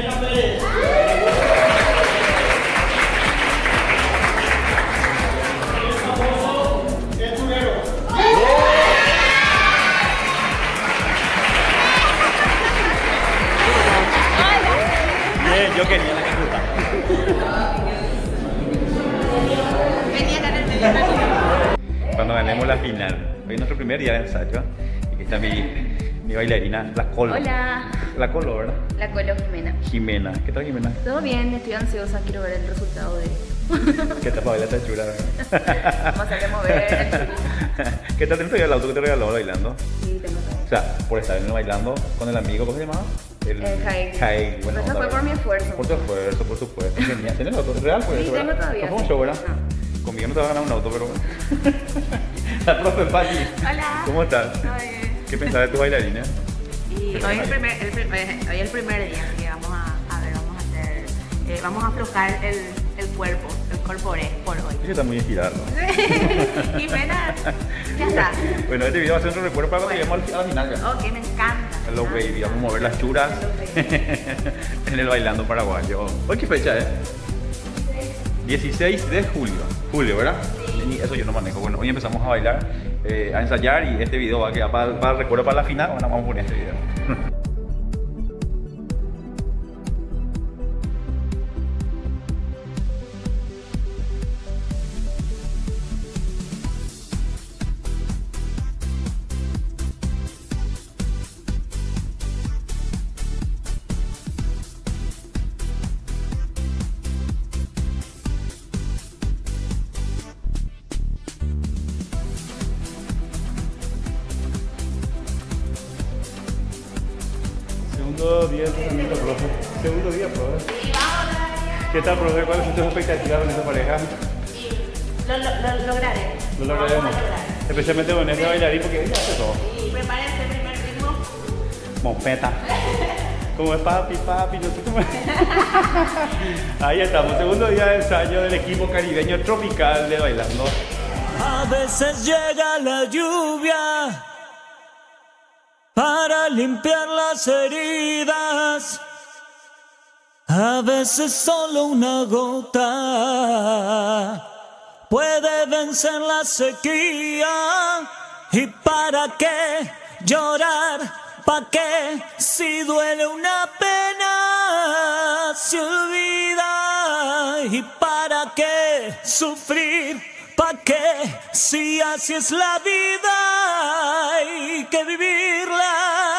Yo quería la cajuta. Venía a ganar el medio. Cuando ganemos la final. Hoy es nuestro primer día de ensayo. Y aquí está mi bailarina, la Colo. Hola. La Colo, ¿verdad? La Colo Jimena. Jimena. ¿Qué tal, Jimena? Todo bien, estoy ansiosa, quiero ver el resultado de... ¿Qué tal para bailar esta chula? Vamos a remover. ¿Qué tal? ¿Te el auto que te regaló bailando? Sí, tengo todo. O sea, por estar bailando con el amigo, ¿cómo se llamaba? Jaime. Jaime. Bueno, Eso fue por mi esfuerzo. Por tu esfuerzo, por supuesto. Genial. ¿Tienes el auto real? Por Sí, eso, tengo ¿verdad? todavía. No fue un show, ¿verdad? No. Conmigo no te va a ganar un auto, pero bueno. La profe Pati. Hola. ¿Cómo estás? Todo bien. ¿Qué pensás de tu bailarina? Y hoy es el primer día que vamos a ver, vamos a hacer, vamos a aflojar el cuerpo, el corporé por hoy. Ella está muy estirada. Jimena, ya está. Bueno, este video va a ser un recuerdo para cuando lleguemos a la final. Ya. Ok, me encanta. Hello baby, vamos a mover las churas en el bailando paraguayo. ¿Hoy qué fecha es? 16 de julio. Julio, ¿verdad? Sí. Eso yo no manejo. Bueno, hoy empezamos a bailar, a ensayar y este video va a quedar para el recuerdo para la final. Bueno, vamos a poner este video. Segundo día de entrenamiento, profe. Segundo día, profe. ¿Qué tal, profe? ¿Cuáles son tus expectativas con esta pareja? Lo lograré. Lo lograremos. Especialmente con este bailarín porque ella hace todo. Y prepárense el primer ritmo. Mompeta. Como es papi, no sé cómo es. Ahí estamos, segundo día de ensayo del equipo caribeño tropical de Bailando. A veces llega la lluvia para limpiar las heridas. A veces solo una gota puede vencer la sequía. ¿Y para qué llorar? ¿Pa' qué? Si duele una pena se olvida. ¿Y para qué sufrir? ¿Pa' qué? Si así es la vida, hay que vivirla,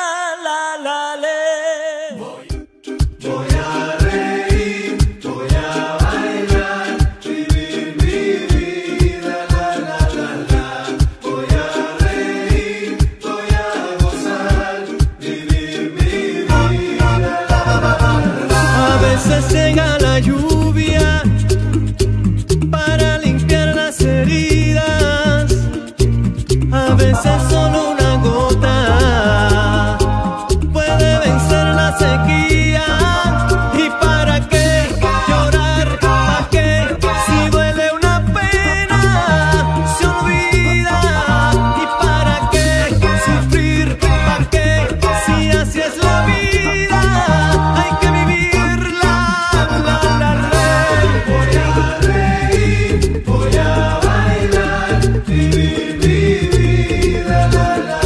Voy a reír, voy a bailar, vivir mi vida, Voy a reír, voy a gozar, vivir mi vida, A veces llega la lluvia para limpiar las heridas. A veces solo una gota puede vencer la sequía. ¿Y para qué llorar? ¿Para qué? Si duele una pena se olvida. ¿Y para qué sufrir? ¿Para qué? Si así es la vida, hay que vivirla, Voy a reír, voy a bailar, vivir mi vida,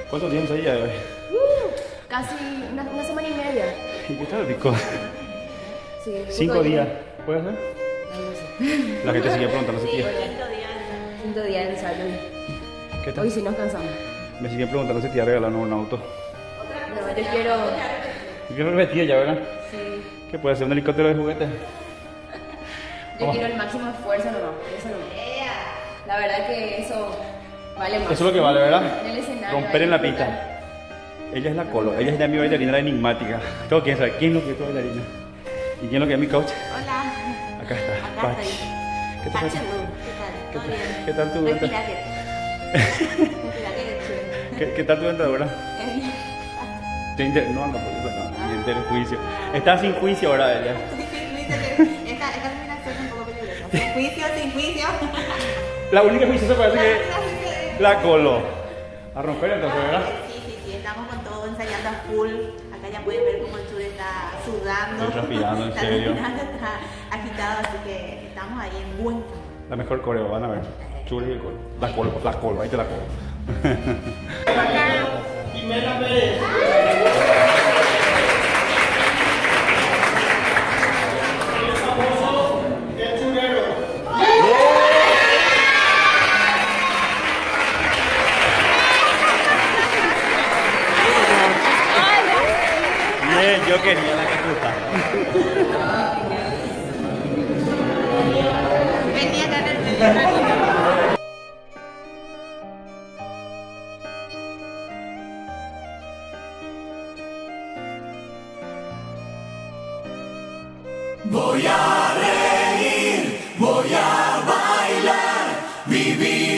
¿Cuántos días ensayas de hoy? Casi una semana y media. ¿Y qué tal, Pico? Sí, 5 días. ¿Puede ser? No sé. La gente sigue preguntando si tía. Quinto día de ensayo. ¿Qué tal? Hoy sí nos cansamos. Me siguen preguntando si te regalan un auto. No, yo quiero... Yo quiero repetir ya, ¿verdad? Sí. ¿Qué puede ser? ¿Un helicóptero de juguete? Yo quiero el máximo esfuerzo nomás. Eso no. La verdad que eso vale más. Eso es lo que vale, ¿verdad? En el escenario. Romper en la ahí, pista. Ella es la Colo, ella es ya mi bailarina, la enigmática. Tengo que saber quién es lo que es tu bailarina. ¿Y quién es lo que es mi coach? Hola. Acá está, Acá Pach. estoy. ¿Qué te pasa? ¿Qué tal? ¿Todo bien? ¿Qué tal tu Respirate. Respirate. ¿Qué tal tu dentadura? No anda por eso, no. Entero juicio. Está sin juicio ahora ella. Esta combinación es un poco peligrosa. Sin juicio. La única juiciosa parece que es la Colo. A romper entonces, ¿verdad? Sí, estamos con todo ensayando a full. Acá ya pueden ver cómo el tour está sudando. Estoy transpirando, en Está serio. transpirando, está agitado, así que estamos ahí en buen camino. La mejor coreo, van a ver. Chule y el Colo. La Colo, ahí te la Colo. Bien, yo quería la catuta. Venía acá en el medio. Voy a reír, voy a bailar, vivir.